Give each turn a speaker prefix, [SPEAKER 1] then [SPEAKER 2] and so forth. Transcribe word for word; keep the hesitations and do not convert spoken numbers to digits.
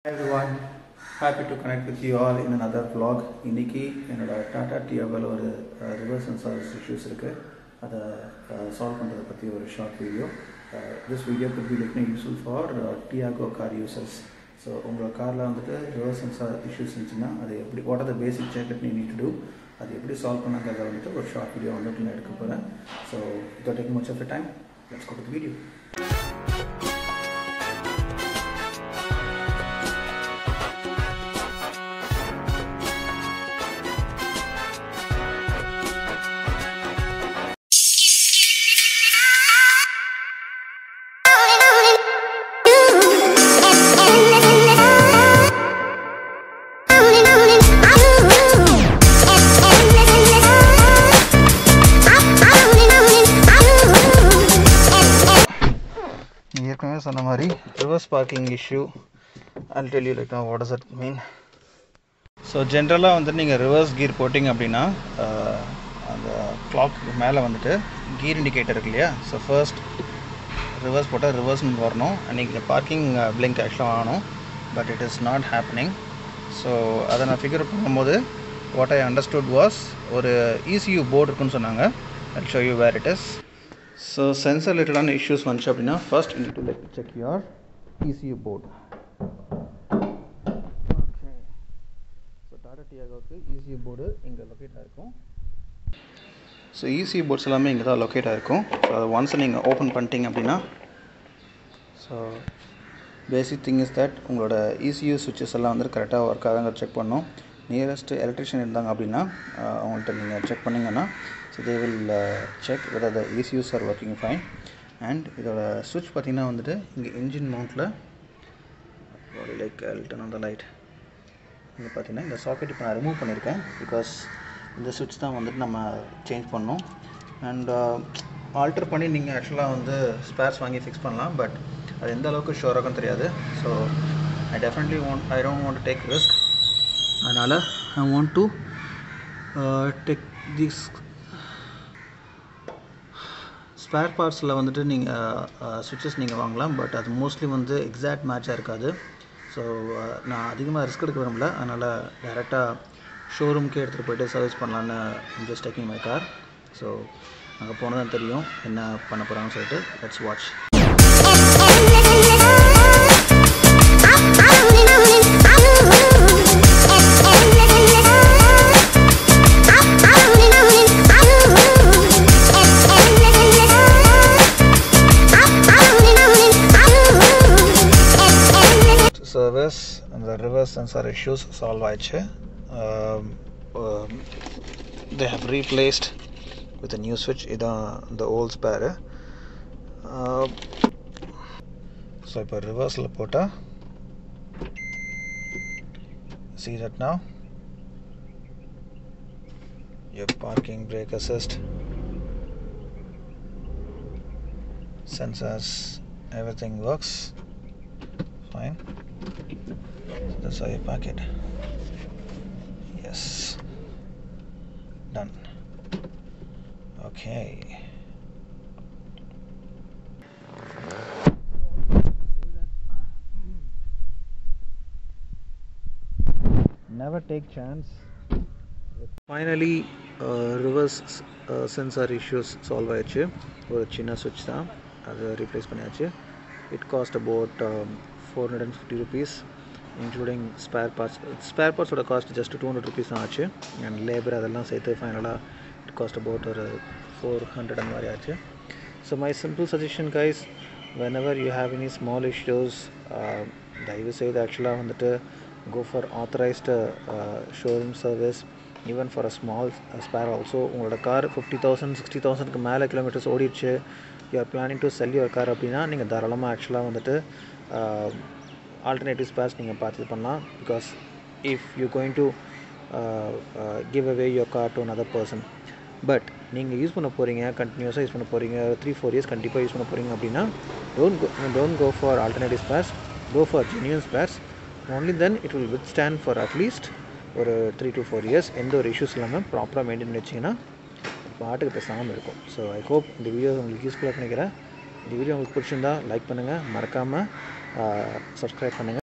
[SPEAKER 1] Hi everyone, happy to connect with you all in another vlog. இன்னைக்கு என்னோட டாடா டியாகோல ஒரு reverse and service issues இருக்குது. அதை சால்வ் பண்ணுறதை பற்றி ஒரு short video. This video could be like useful for uh, Tiago car users. So உங்கள் காரில் வந்துட்டு ரிவர்ஸ் அண்ட் சர்வீஸ் இஷ்யூஸ் இருந்துச்சுன்னா அது எப்படி what are the basic check that you need to do, அது எப்படி சால்வ் பண்ணாங்கிறத வந்துட்டு ஒரு ஷார்ட் வீடியோ வந்துட்டு நான் எடுக்க போகிறேன். So without taking much of your time, let's go to the video. ஏற்கனவே சொன்ன மாதிரி reverse parking issue. I'll tell you like now what does that mean. So ஜென்ரலாக வந்துட்டு நீங்கள் ரிவர்ஸ் கீர் போட்டிங்க அப்படின்னா அந்த கிளாக் மேலே வந்துட்டு கீர் இண்டிகேட்டர் இருக்கு இல்லையா, ஸோ ஃபர்ஸ்ட் ரிவர்ஸ் போட்டால் ரிவர்ஸ்னு வரணும். நீங்கள் பார்க்கிங் பிளிங்க் ஆக்சுவலாக ஆகணும், but it is not happening. So அதை நான் ஃபிகர் பண்ணும்போது வாட் ஐ அண்டர்ஸ்டுட் வாஸ் ஒரு இசியூ போர்டு இருக்குன்னு சொன்னாங்க. I'll show you where it is. So sensor related on issues vanchu appadina first you need to like check your E C U board. Okay, so Tata Tiago ku E C U board inga locate aayirukkum. So E C U boards ellame inga da locate aayirukkum. So once neenga open pannting appadina, so basic thing is that ungaloda E C U switches ella vandu correct ah work aadanga check pannom. Nearest electrician irundanga appadina avangalta neenga check panningana, so they will uh, check whether the E C Us are working fine. And idoda switch pathina vandute inga engine mount la like I'll turn on the light. inga pathina inga socket ipo na remove pannirken because இந்த switch தான் வந்துட்டு நம்ம change பண்ணோம். And alter பண்ணி நீங்கள் ஆக்சுவலாக வந்து sparse வாங்கி ஃபிக்ஸ் பண்ணலாம், பட் அது எந்த அளவுக்கு ஷோர் ஆகும்னு தெரியாது. So I definitely want I don't want to take risk. அதனால் I want to take this spare பார்ட்ஸில் வந்துட்டு நீங்கள் ஸ்விட்சஸ் நீங்கள் வாங்கலாம், பட் அது மோஸ்ட்லி வந்து எக்ஸாக்ட் மேட்சாக இருக்காது. ஸோ நான் அதிகமாக ரிஸ்க் எடுக்க விரும்பல, அதனால் டேரெக்டாக ஷோரூம்க்கே எடுத்துகிட்டு போய்ட்டு சர்வீஸ் பண்ணலான்னு just taking my car. So அங்கே போனால் தான் தெரியும் என்ன பண்ண போகிறாங்கன்னு சொல்லிட்டு. Let's watch. Service and the reverse sensor issues solve ஆயிடுச்சு. um, um, they have replaced with a new switch. இதான் the old spare. uh, so இப்போ reverseல போட்டா see that now your parking brake assist sensors, everything works fine. So that's how you pack it. Yes, done. Okay, never take chance. Finally uh, reverse uh, sensor issues solve ஆயிடுச்சு. ஒரு சின்ன switch தான், அதை replace பண்ணியாச்சு. It cost about um, four hundred fifty rupees including spare parts. Spare parts oda cost just two hundred rupees ஆச்சு, and labor அதெல்லாம் சேர்த்து ஃபைனலாக it cost about ஒரு four hundred அந்த மாதிரி ஆச்சு. So my simple suggestion guys, whenever you have any small issues, uh, தயவு செய்து ஆக்சுவலாக வந்துட்டு go for authorized uh, showroom service, even for a small uh, spare also. உங்களோட கார் ஃபிஃப்டி தௌசண்ட் சிக்ஸ்டி தௌசண்ட்க்கு மேலே கிலோமீட்டர்ஸ் ஓடிடுச்சு, you are planning to sell your car அப்படின்னா நீங்கள் தாராளமாக ஆக்சுவலாக வந்துட்டு ஆல்டர்னேட்டிவ் ஸ்பேர்ஸ் நீங்கள் பார்த்து பண்ணலாம். Because if you going to give away your car to another person, but நீங்கள் யூஸ் பண்ண போகிறீங்க, கண்டினியூஸாக யூஸ் பண்ண போகிறீங்க, த்ரீ ஃபோர் இயர்ஸ் கண்டிப்பாக யூஸ் பண்ண போகிறீங்க அப்படின்னா don't go don't go for alternative spares, go for genuine spares. only then it will withstand for at least ஒரு த்ரீ டு ஃபோர் இயர்ஸ் எந்த ஒரு இஷ்யூஸ் இல்லாமல் ப்ராப்பராக மெயின்டைன் பண்ணி வச்சிங்கன்னா பாட்டுக்கு பேசாமல் இருக்கும். ஸோ ஐ ஹோப் இந்த வீடியோ உங்களுக்கு யூஸ்ஃபுல்லாக நினைக்கிறேன். இந்த வீடியோ உங்களுக்கு பிடிச்சிருந்தா லைக் பண்ணுங்கள், மறக்காமல் சப்ஸ்கிரைப் பண்ணுங்கள்.